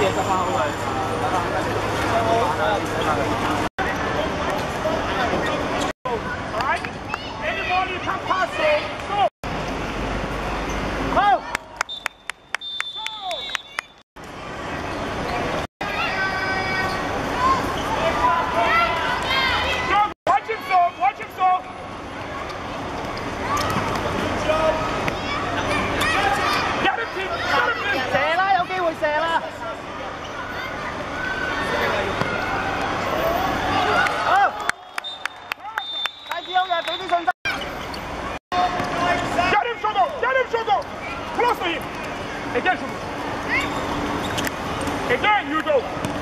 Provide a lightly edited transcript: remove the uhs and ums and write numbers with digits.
Anybody can pass it. Go. Go. Watch himself. Watch himself. Get him, team. Get him, team. 射啦，有機會射啦。好，大志好嘅，俾啲信心。 Get him, Shogo. Get him, Shogo. Close to him. Again, Shogo. Again, you go.